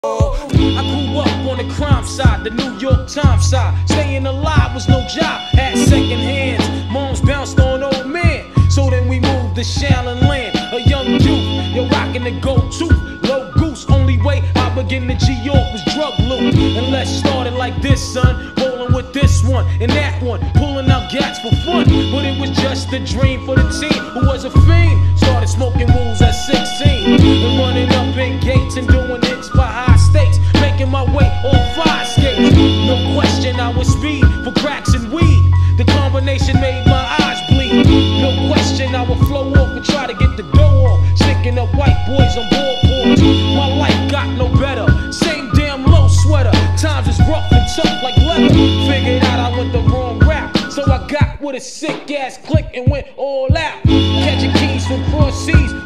I grew up on the crime side, the New York Times side. Staying alive was no job, had second hands. Moms bounced on old men. So then we moved to Shaolin Land. A young youth, you're rocking the go-to. Low goose, only way I begin to G-York was drug loot. And let's start it like this, son. Rolling with this one and that one, pulling out gats for fun. But it was just a dream for the teen who was a fiend. Started smoking wools at 16 and running up in gates and doing hits by high stakes, making my way on fire skates. No question I was speed for cracks and weed. The combination made my eyes bleed. No question I would flow off and try to get the dough off, sticking up white boys on ballboards. My life got no better, same damn low sweater. Times is rough and tough like leather. Figured out I went the wrong route, so I got with a sick ass click and went all out. Catching keys from cross seas,